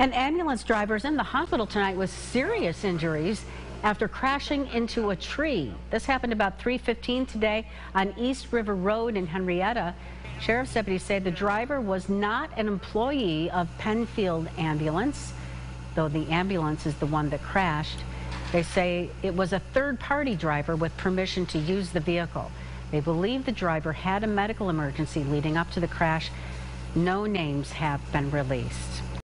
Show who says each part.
Speaker 1: An ambulance driver is in the hospital tonight with serious injuries after crashing into a tree. This happened about 3:15 today on East River Road in Henrietta. Sheriff's deputies say the driver was not an employee of Penfield Ambulance, though the ambulance is the one that crashed. They say it was a third-party driver with permission to use the vehicle. They believe the driver had a medical emergency leading up to the crash. No names have been released.